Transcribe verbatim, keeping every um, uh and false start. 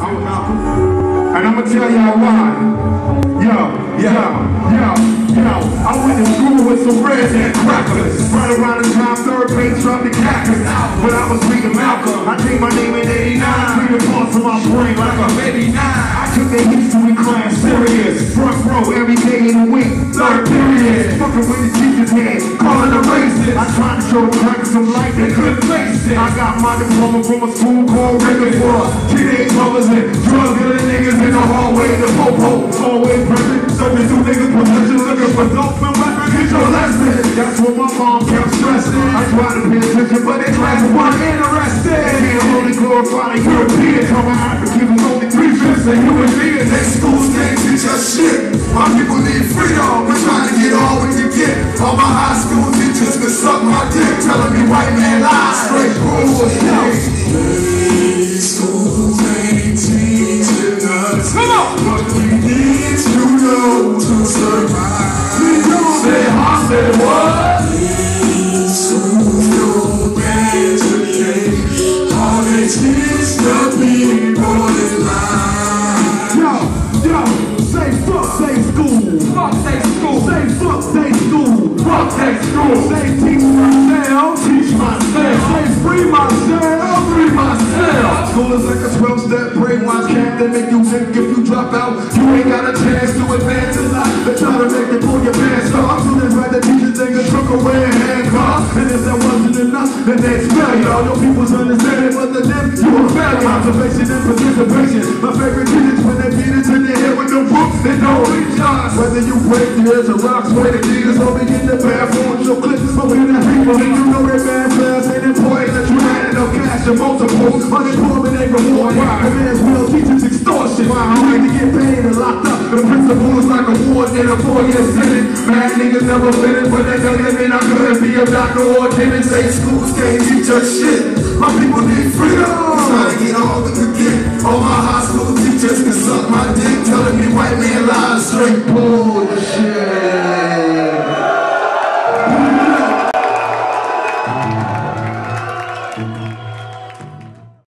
I'm Malcolm. And I'ma tell y'all why. Yo, yo, yo, yo. I went to school with some Prez and crackers. Right around the time third page dropped the crackers. But I was reading Malcolm. I changed my name in eighty-nine. Reading parts of my brain like a baby nine. I took the history class serious. Front row every day in the week. Third period. Fucking with the teacher's head. Calling the racist. I tried to show the crackers some light. They couldn't face it. I got my diploma from a school called River for teenage mothers and drug dealing niggas in the hallway. The po-po always present. So these two niggas possession looking for dope and weapons. Get your lesson. That's what my mom kept stressing. I tried to pay attention, but they class weren't interested. Can't only glorify the Europeans. How my Africans was only three fifths of human beings. They schools can't teach us shit. My people need freedom. We're trying to get all we can get. All my high school teachers can suck my dick, telling me white man lies. Straight bullshit. Schools ain't teaching us. Come on. What we need to know to survive. Say I said what? Schools don't educate. All they teach the people is lies. Yo, yo, say fuck, say school. Fuck, say school. Say fuck, say school. Fuck, say school. Say teach myself. Teach myself. Say free myself. Free myself. School is like a twelve-step brainwash camp that make you think if you drop out, you ain't got a chance to advance in life. They try to make you pull your pants off. Students write the teachers think they took away a handcuff. And if that wasn't enough, then they expel you. All your people's understanding, but the them, you a failure. Observation and participation. My favorite teachers when they beat it in their head with no books and no recharge. Whether you break ears or rocks, way the leaders, or be in the bathroom with your clips, but we the people, and you know that bad class ain't important that you had no cash or multiple. Unemployment ain't reward. The man's will teaches extortion. You need to get paid and locked up. The principal is like a warden in a four-year sentence. Mad niggas never finish, but that doesn't mean I couldn't be a doctor or a dentist. Say schools can't teach us shit. My people need freedom.